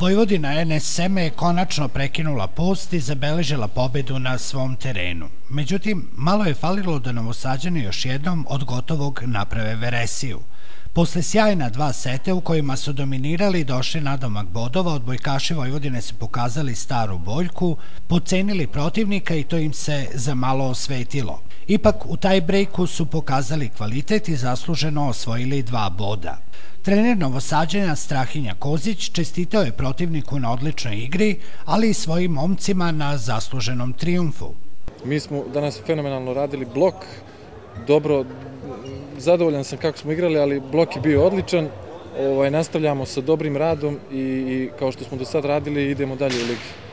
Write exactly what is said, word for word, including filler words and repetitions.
Vojvodina N S Seme je konačno prekinula post i zabeležila pobedu na svom terenu. Međutim, malo je falilo da Novosađani još jednom od gotovog naprave veresiju. Posle sjajna dva seta u kojima su dominirali i došli nadomak bodova, odbojkaši Vojvodine su pokazali staru boljku, podcenili protivnika i to im se za malo osvetilo. Ipak, u taj brejku su pokazali kvalitet i zasluženo osvojili dva boda. Trener Novosađana Strahinja Kozić čestitao je protivniku na odličnoj igri, ali i svojim momcima na zasluženom trijumfu. Mi smo danas fenomenalno radili blok, dobro, zadovoljan sam kako smo igrali, ali blok je bio odličan. Ovaj, nastavljamo sa dobrim radom i kao što smo do sad radili idemo dalje u ligi.